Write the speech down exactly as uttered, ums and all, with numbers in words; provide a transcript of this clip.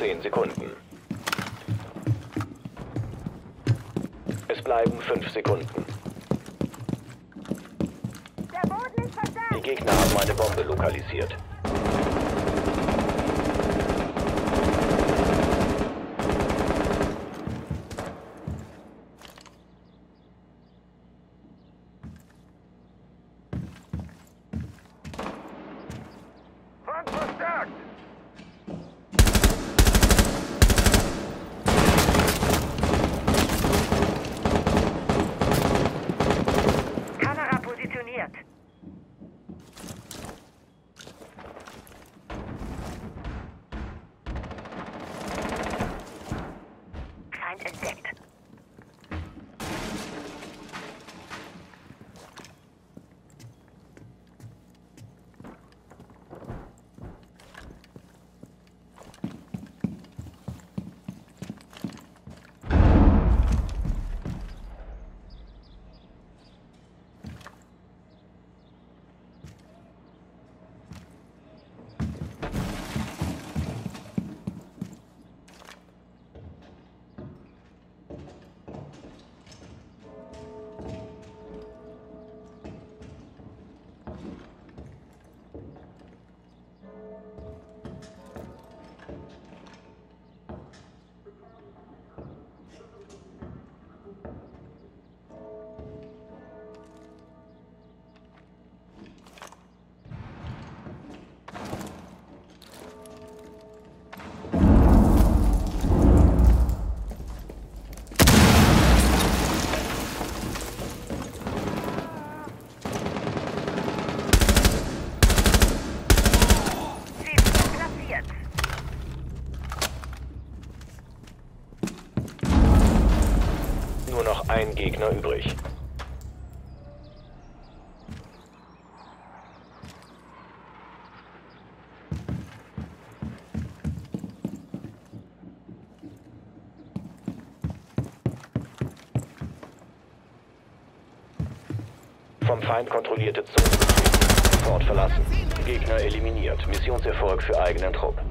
zehn Sekunden. Es bleiben fünf Sekunden. Der Boden ist verstärkt. Die Gegner haben eine Bombe lokalisiert. Front verstärkt. Kamera positioniert. Feind entdeckt. Nur noch ein Gegner übrig. Vom Feind kontrollierte Zone. Fort verlassen. Gegner eliminiert. Missionserfolg für eigenen Trupp.